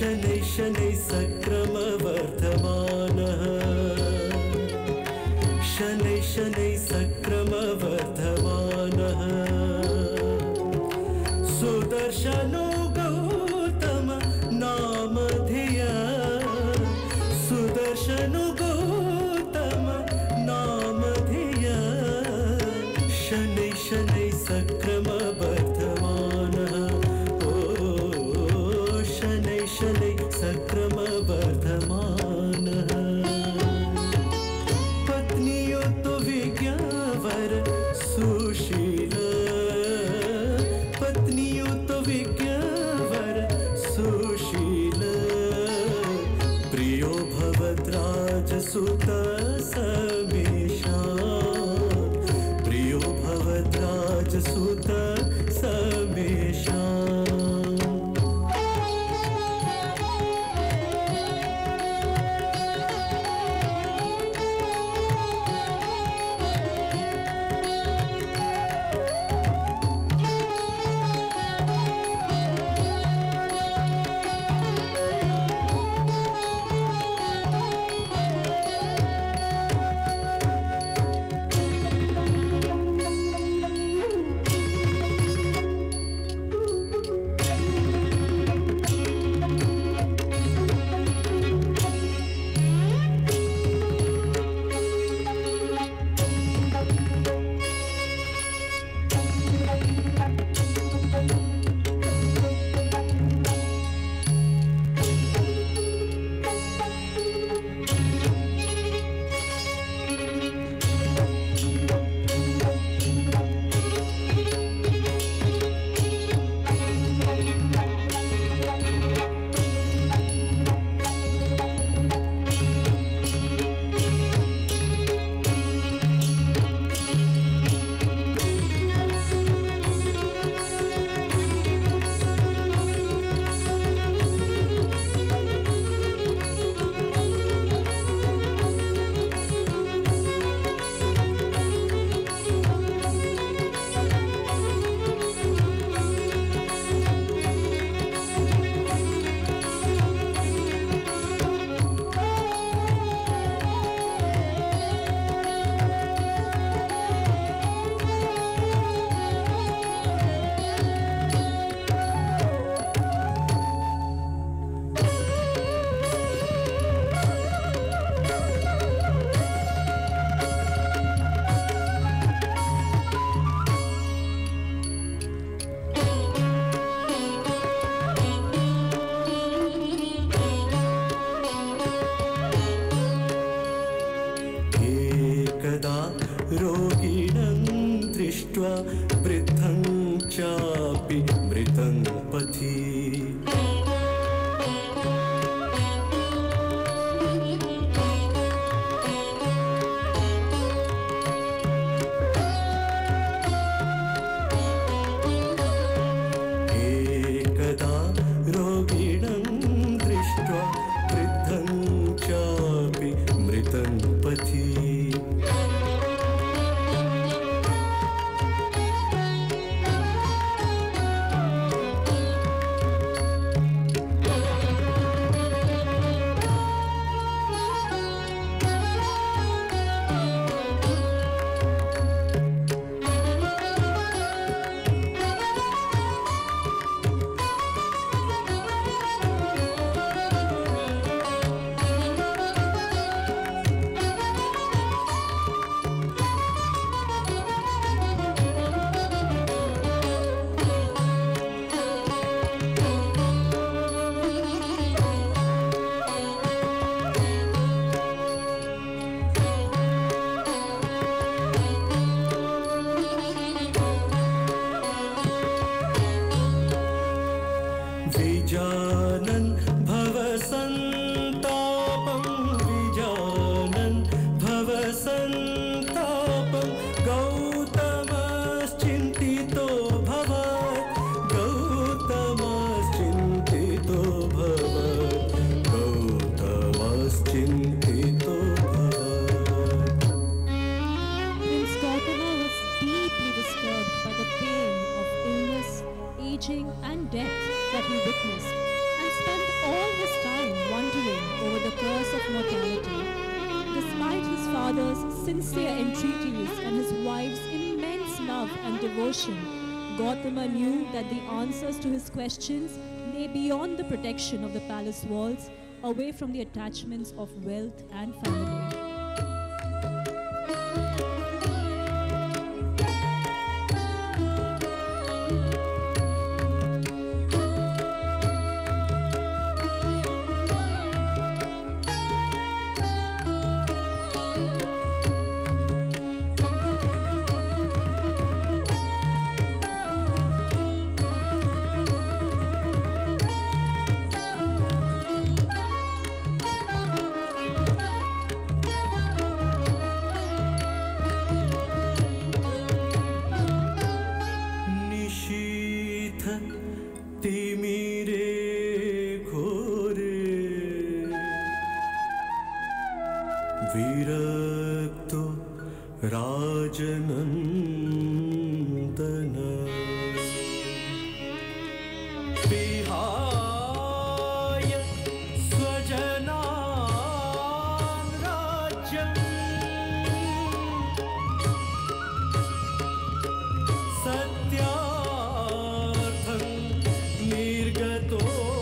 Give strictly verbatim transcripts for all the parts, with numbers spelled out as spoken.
शनै शनै सक्रमवर्धमानः शनै शनै सक्रमवर्धमानः सुदर्शनो गौतम नाम धिया सुदर्शनो गौतम नाम धिया शनै शनै सक्रमवर्धमानः ओ शनै शनै सक्रमवर्धमानः पत्नियों तो विज्ञावर सुशील पत्नियों तो विज्ञावर सुशील प्रियो भवद्राजसुत समेशा प्रियो भवद्राजसुत समेशा रोगिणं दृष्ट्वा वृद्धं चापि मृतं पथि एकदा रोगिणं दृष्ट्वा वृद्धं चापि मृतं पथि विजानन् भव संतापं विजानन् भव संतापं गौतमश्चिन्तितो भवत् गौतमश्चिन्तितो भवत् गौतमश्चिन्तितो भवत् Prince Gautama was deeply disturbed by the pain of illness, aging and death that he witnessed, and spent all his time wondering over the curse of mortality. Despite his father's sincere entreaties and his wife's immense love and devotion, Gautama knew that the answers to his questions lay beyond the protection of the palace walls, away from the attachments of wealth and family. विरक्तो Rajnandan विहाय स्वजनान् राज्यम् सत्यार्थं निर्गतो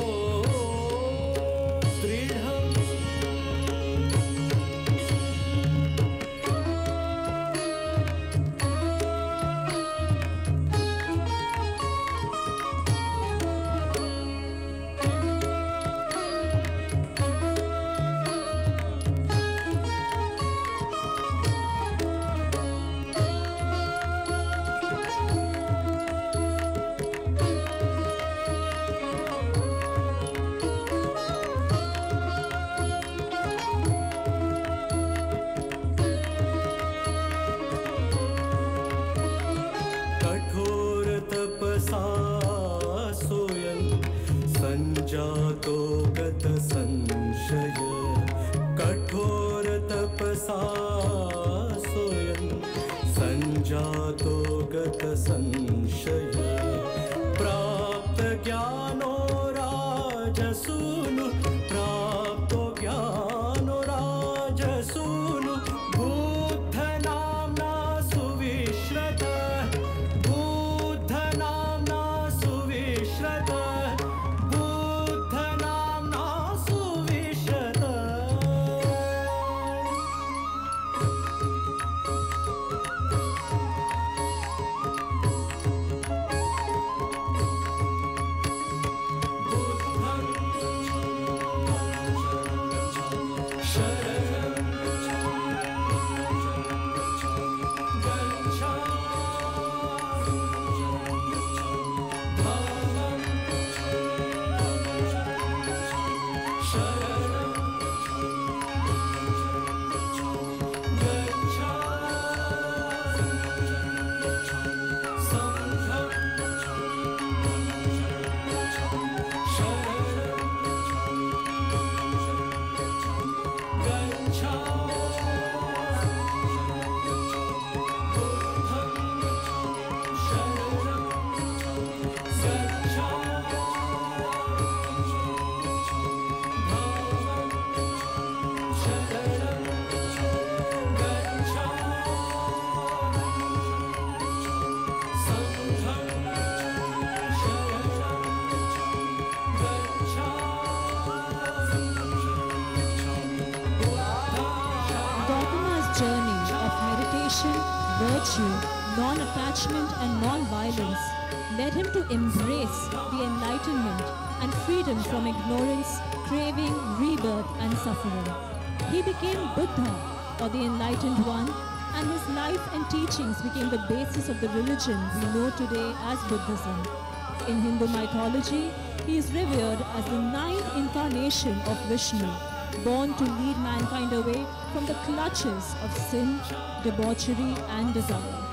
संजातो गत संशय कठोर तपसा सोयं संजातो गत संशय प्राप्त ज्ञानो राजसूनु प्राप्तो ज्ञानो राजसूनु बुद्ध नाम्ना सुविश्रत बुद्ध नाम्ना सुविश्रत Virtue, non-attachment and non-violence led him to embrace the enlightenment and freedom from ignorance, craving, rebirth and suffering. He became Buddha, or the Enlightened One, and his life and teachings became the basis of the religion we know today as Buddhism. In Hindu mythology, he is revered as the ninth incarnation of Vishnu, born to lead mankind away from the clutches of sin, debauchery and desire.